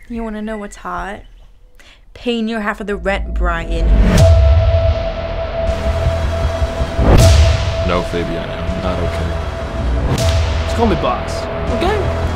You wanna know what's hot? Paying your half of the rent, Brian. No, Fabiana, not okay. Just call me boss, okay?